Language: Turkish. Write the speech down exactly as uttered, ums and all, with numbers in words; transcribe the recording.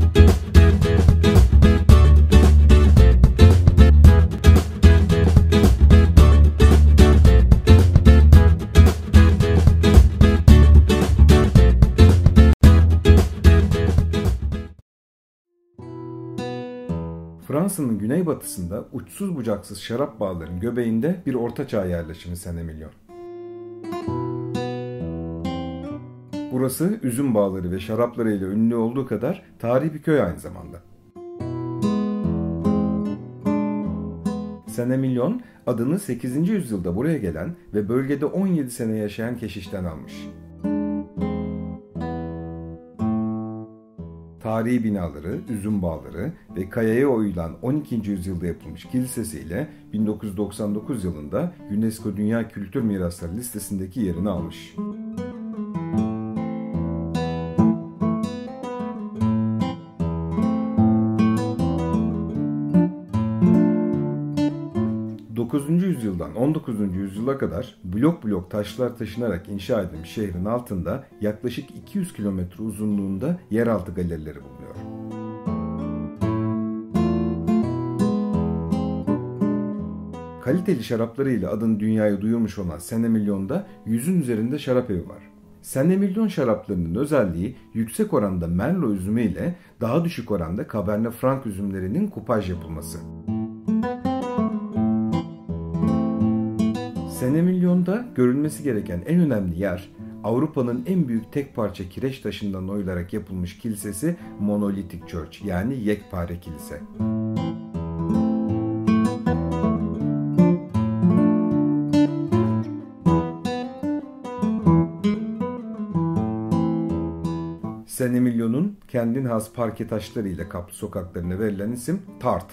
Fransa'nın güneybatısında uçsuz bucaksız şarap bağlarının göbeğinde bir ortaçağ yerleşimi Saint-Émilion. Burası üzüm bağları ve şaraplarıyla ünlü olduğu kadar tarihi bir köy aynı zamanda. Saint-Émilion adını sekizinci yüzyılda buraya gelen ve bölgede on yedi sene yaşayan keşişten almış. Tarihi binaları, üzüm bağları ve kayaya oyulan on ikinci yüzyılda yapılmış kilisesiyle bin dokuz yüz doksan dokuz yılında UNESCO Dünya Kültür Mirasları listesindeki yerini almış. dokuzuncu yüzyıldan on dokuzuncu yüzyıla kadar blok blok taşlar taşınarak inşa edilmiş şehrin altında yaklaşık iki yüz kilometre uzunluğunda yeraltı galerileri bulunuyor. Kaliteli şaraplarıyla adını dünyaya duyurmuş olan Saint-Émilion'da yüzün üzerinde şarap evi var. Saint-Émilion şaraplarının özelliği yüksek oranda Merlot üzümü ile daha düşük oranda Cabernet Franc üzümlerinin kupaj yapılması. Saint-Émilion'da görülmesi gereken en önemli yer, Avrupa'nın en büyük tek parça kireç taşından oyularak yapılmış kilisesi Monolithic Church, yani yekpare kilise. Saint-Émilion'un kendine has parke taşlarıyla kaplı sokaklarına verilen isim Tartre.